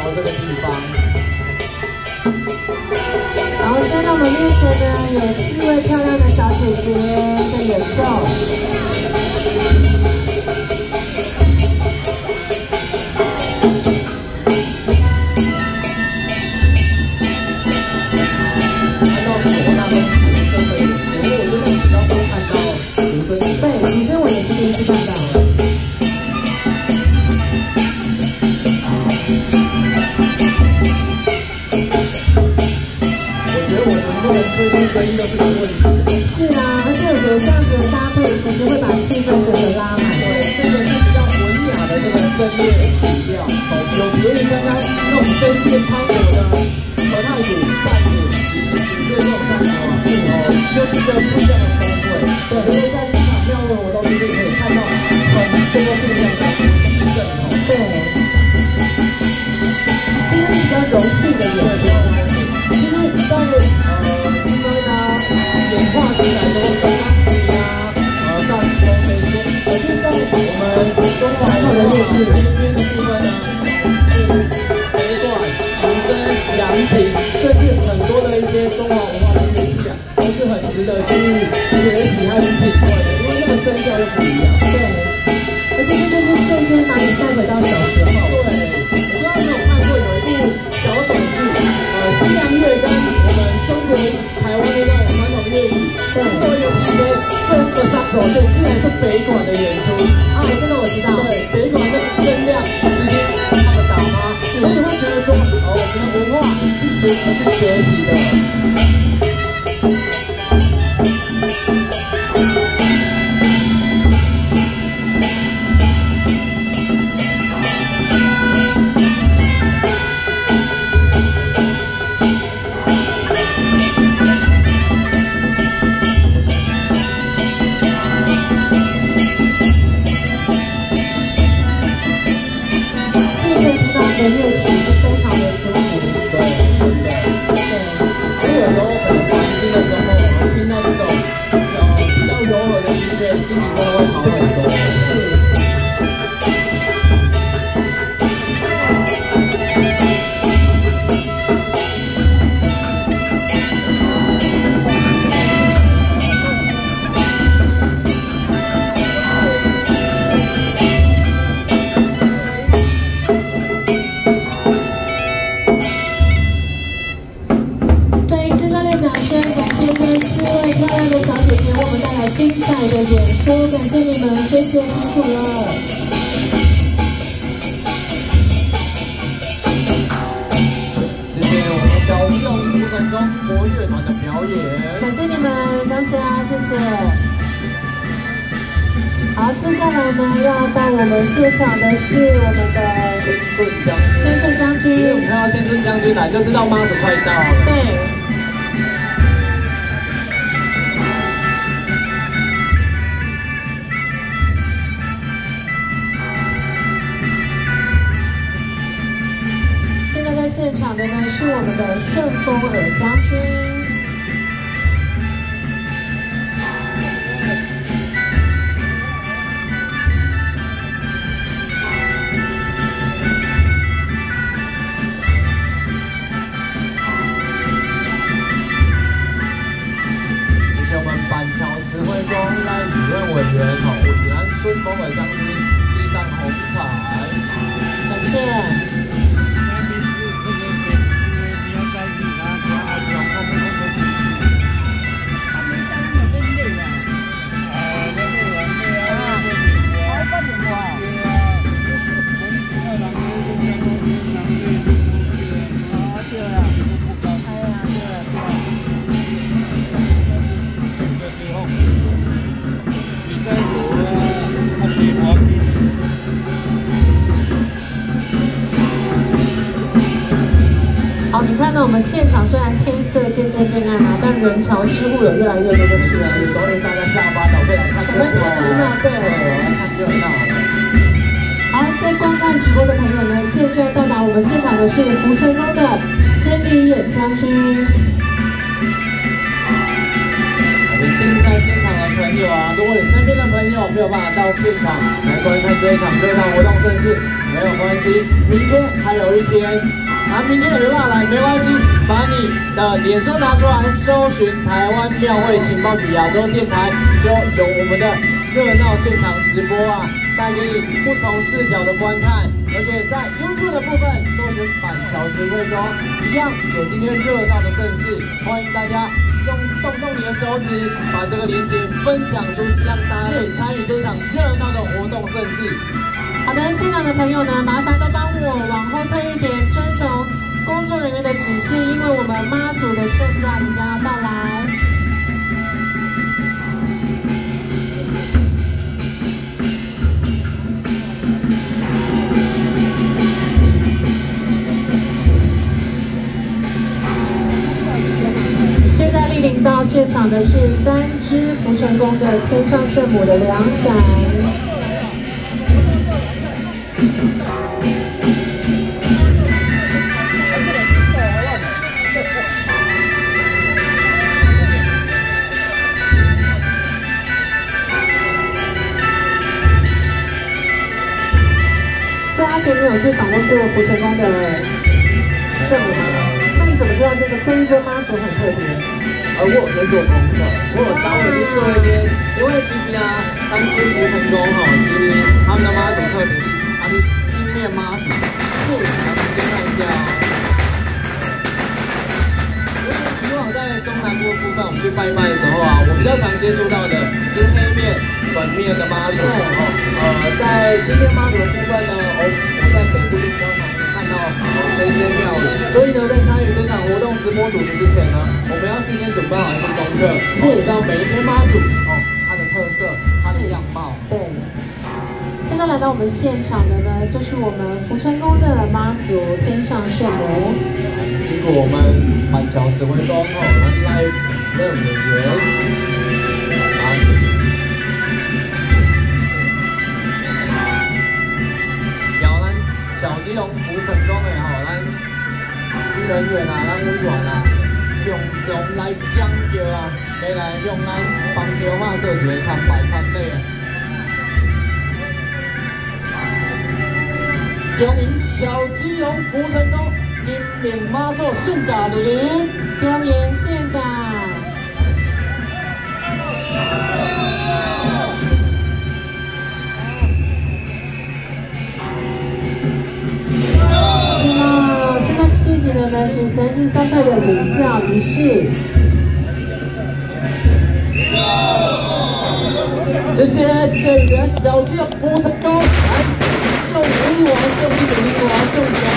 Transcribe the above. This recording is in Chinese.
这个地方。 然后现在我们面前呢有4位漂亮的小姐姐在演奏。 声音都是个问题。 是啊，而且我觉得这样子的搭配，其实会把气氛整个拉满。 对，这个是比较文雅的这个声乐曲调，有点刚刚那种声线磅礴的和太鼓、战鼓，对这种感觉是就是一个不一样的风味。对，因为在这场庙会活动里面可以看到很多不一样的阵容。 对，这是比较柔性的演出。 其实在演化起来都很安静啊，大风这些，可是在我们中华的乐器这边的部分呢，是北管、古筝、扬琴，甚至很多的一些中华文化的乐器啊，都是很值得去学习和去体会的，因为那个声调又不一样。 对，而且这就是瞬间把你带回到小时候。 对，我不知道你有看过有一部小短剧，西洋乐跟我们中国台湾的那种传统乐器。 做一个比对，这个上手线竟然是北管的演出啊，这个我知道。 对，北管的声量直接他们打趴，所以你会觉得说，我们的文化是值得去学习的。 乐曲是非常的舒服， 对，真的，对。所以有时候可能环境的时候，我们听到这种比较柔和的音乐，心情真的会好很多。是。 精彩的演出，感谢你们，谢谢辛苦了。 谢谢我们小鱼龙古城中国乐团的表演， 感谢你们，张家，谢谢。好，接下来呢，要到我们现场的是我们的千顺将军。 因为我们看到千顺将军来，就知道妈祖快到了。 对。 现场的呢是我们的顺风耳将军， 谢谢我们板桥指挥中赖主任委员委员顺风耳将军系上红彩， 感谢。 好，你看到我们现场虽然天色渐渐变暗了，但人潮似乎有越来越多的趋势。 所以大家下班了会来看热闹， 对， 来看热闹。 好，在观看直播的朋友呢，现在到达我们现场的是福成宫的千里眼将军。 我们现在现场的朋友啊，如果你身边的朋友友没有办法到现场来观看这一场热闹活动盛事，没有关系，明天还有一天。明天也没办法来，没关系，把你的脸书拿出来，搜寻台湾庙会情报局亚洲电台，就有我们的热闹现场直播啊，带给你不同视角的观看。而且在 YouTube 的部分，搜寻板桥实惠中，一样有今天热闹的盛事，欢迎大家动你的手指，把这个链接分享出去，让大家可以参与这场热闹的活动盛事。 好的，现场的朋友呢，麻烦都帮我往后退一点，遵从工作人员的指示，因为我们妈祖的圣驾即将要到来。现在莅临到现场的是3只福成宫的天上圣母的两闪。所以阿贤，你有去访问过福成宫的圣母吗？那你怎么知道这一尊妈祖很特别？ 我有在做功课，我有稍微去做一些，因为其实啊，3只福成宫其实他们的妈祖特别是，它是金面妈祖，是，咱们先看一下以往在中南部的部分，我们去拜拜的时候啊，我比较常接触到的就是黑面、粉面的妈祖在今天妈祖的部分呢，我在北部就比较常看到这些庙宇，所以呢，在参与这场活动直播主持之前呢，我们要事先准备好一些功课，知道每一天妈祖它的特色、它的样貌。 对。现在来到我们现场的呢，就是我们福成宫的妈祖天上圣母。 辛苦我们板桥指挥中来任委员。小基隆福成宫的咱职人员啊，咱委员啊，用来讲究啊，要来用咱帮着嘛做一个参拜参礼啊。恭迎小基隆福成宫金面妈祖圣驾莅临， 恭迎圣驾。进行的呢是3进3退的领教仪式。 这些队员小基隆福成宫来，送武王，送武王，送